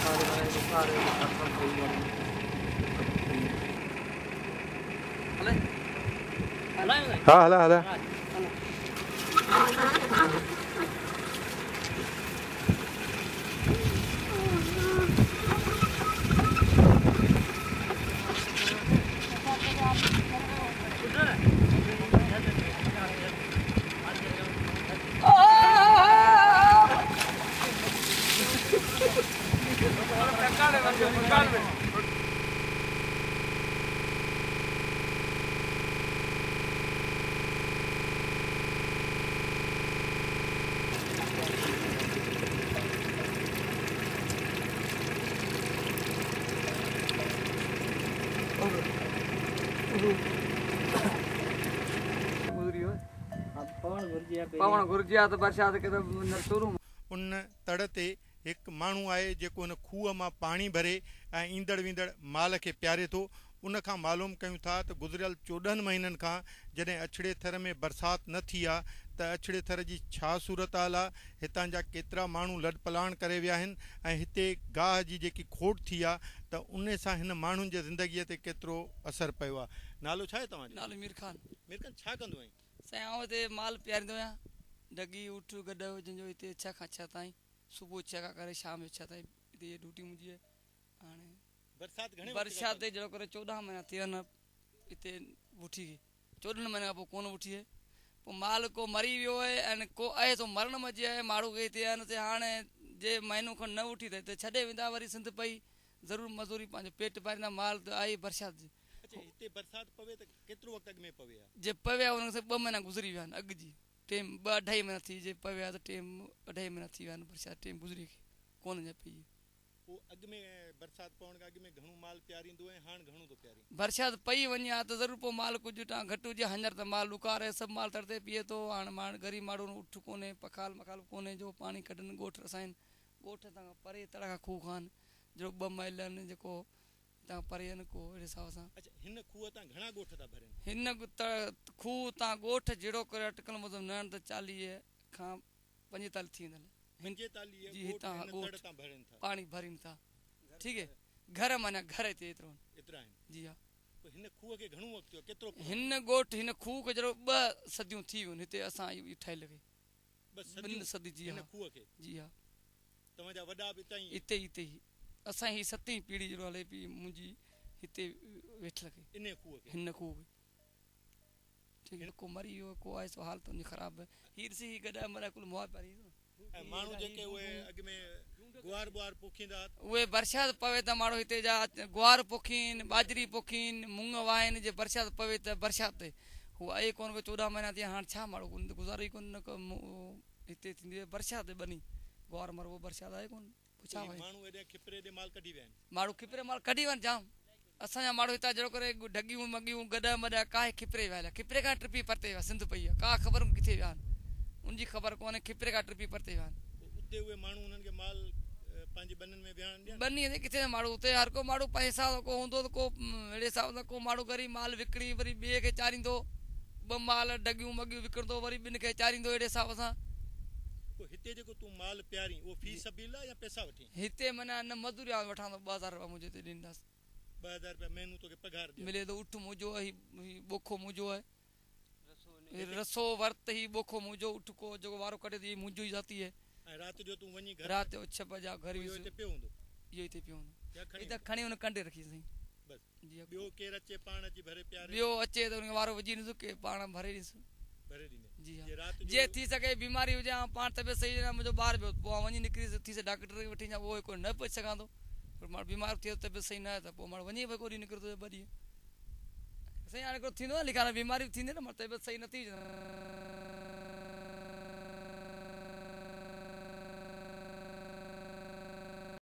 हाँ हला हला पवन घुर्जिया तो बरसात के तो शुरू उन तड़ ते एक माण्हू आहे जेको उन खूह मां पाणी भरे ऐं ईंदड़ वींदड़ माल खे प्यारे थो। उन खां मालूम कयूं था त गुज़िरियल 14 महीननि खां जॾहिं अछड़े थर में बरसाति न थी आहे त अछड़े थर जी छा सूरत हाल आहे, हितां जा केतिरा माण्हू लॾ पलाण करे विया आहिनि ऐं हिते गाह जी जेकी खोट थी आहे त उन सां हिन माण्हुनि जे ज़िंदगीअ ते केतिरो असरु पियो आहे। नालो छा आहे तव्हांजो? नालो मीर खान। छा कंदो आहीं? साईं आउं हिते माल पीआरींदो आहियां। डगी उठ गॾु जंहिंजो हिते 6 खां 6 ताईं, सुबुह 6 खां करे शाम जो 6 ताईं हिते इहा ड्यूटी मुंहिंजी आहे। हाणे बरसाति जहिड़ो करे 14 महीना थिया आहिनि हिते उठी खे, 14 महीने खां पोइ कोन उठी आहे। पोइ माल को मरी वियो आहे ऐं को आहे तो मरण मची आहे। माण्हू के हिते आहिनि त हाणे जे महीनो खनि न उठी त हिते छॾे वेंदा, वरी सिंध पई ज़रूरु मज़दूरी पंहिंजो पेट पारींदा। माल त आई बरसाति जी। हिते बरसाति पवे त केतिरो वक़्तु अॻु में पवे आहे? जे पवे आहे उन खे 2 महीना गुज़री विया आहिनि। अॻु जी टेम 2-2.5 महीना थी जे पवे आहे त टेम 2.5 महीना थी विया आहिनि। बरसाति टेम गुज़री कोन जा पई। पोइ अॻु में बरसाति पवण खां अॻु में घणो माल प्यारींदो ऐं हाणे घणो थो प्यारी? बरसाति पई वञे हा त ज़रूरु पोइ माल कुझु टां घटि हुजे, हींअर त माल उकारे सभु माल तरते पीए थो। हाणे माण्हू ग़रीब माण्हू उठ कोन्हे, पखाल मखाल कोन्हे जो पाणी कढनि। ॻोठ असांजो ॻोठ तां परे तड़ खां खूह खान जो 2 माइल आहिनि जेको हितां परे आहिनि को अहिड़े हिसाब सां। अच्छा, हिन खूह तां घणा ॻोठ था भरनि? हिन खूह तां ॻोठ जहिड़ो करे अटकल मतिलबु न त 40 खां 45 थी वेंदा। 45 जी हितां ॻोठ पाणी भरीनि था। ठीकु आहे, घर माना घर हिते एतिरा आहिनि। जी हा। हिन खूह खे घणो वक़्तु थियो? केतिरो? हिन ॻोठ हिन खूह खे जहिड़ो 2 सदियूं थी वियूं हिते असां इहो ठहियल खे। 2 सदी जी हा। खूह खे जी हा। तव्हांजा वॾा बि हिते हिते ई असां ही 7वीं पीढ़ी जहिड़ो हले पई मुंहिंजी हिते वेठल खे इन खूह खे। हिन खूह खे ठीकु आहे। को मरी वियो, को आहे सो हालत उनजी ख़राबु आहे। हीर सी गॾा मरा कुल मुआ पारी ऐं माण्हू जेके उहे अॻु में गुआर बुआर पोखींदा उहे बरसाति पवे त माण्हू हिते जा गुआर पोखीनि, बाजरी पोखीनि, मुङ वाहिनि। जे बरसाति पवे त बरसाति हू आहे कोन। 14 महीना थी हाणे छा माण्हू कोन गुज़ारो ई कोन हिते थींदी आहे बरसाति बनी गुआर मरबो बरसाति आहे कोन। छा माण्हू हेॾे खिपरे ते माल कढी विया आहिनि। माण्हू खिपरे माल कढी वञनि जाम। असांजा माण्हू हितां जहिड़ो करे ढगियूं मगियूं गॾा मॾा काहे खिपरे विया हलिया। खिपरे खां ट्रिपी परते विया सिंध पई आहे। का ख़बर किथे विया आहिनि उनजी ख़बर कोन्हे। खिपरे खां ट्रिपी परते विया आहिनि। उते उहे माण्हू उन्हनि खे माल पंहिंजे बनियुनि में विहण ॾियनि। बनी ते किथे माण्हू उते हर को माण्हू पंहिंजे हिसाब सां को हूंदो त को अहिड़े हिसाब सां को माण्हू ग़रीब माल विकिणी वरी ॿिए खे चारींदो। 2 माल ढगियूं मगियूं विकिणंदो वरी ॿिनि खे चारींदो अहिड़े हिसाब सां। हिते जेको तूं माल प्यारी उहो फीस सभील या पैसा वठी? हिते माना न मज़दूरी वठां थो 2000 रुपया मुंहिंजे हिते ॾींदासीं। 2000 रुपया महीनो तोखे पघार मिले थो। उठ मुंहिंजो आहे, बोखो मुंहिंजो आहे, रसो वर्त ही बोखो मुंहिंजो, उठ को जेको वारो कढे थी मुंहिंजो ई जाती है। ऐं राति जो तूं वञी राति जो 6 बजे घर इहो हिते पियो हूंदो? इहो हिते पियो हूंदो। हिते खणी हुन कंडे रखी साईं। जी ॿियो केरु अचे पाण अची भरे प्यारे? ॿियो अचे त उनखे वारो विझी ॾिसो के पाण भरे ॾिसो। भरे ॾींदे? जी हा। जे थी सघे बीमारी हुजे पाण तबियत सही न मुंहिंजो ॿार पियो पोइ वञी निकिरी थी सघे डॉक्टर खे वठी वञा उहो कोई न पहुची सघां थो। पर माण्हू बीमार थिए तबियत सही न आहे त पोइ माण्हू वञी भई कोई निकिरंदो 2 ॾींहं साईं। हाणे को थींदो आहे लिखाण बीमारी थींदी न तबियत सही न थी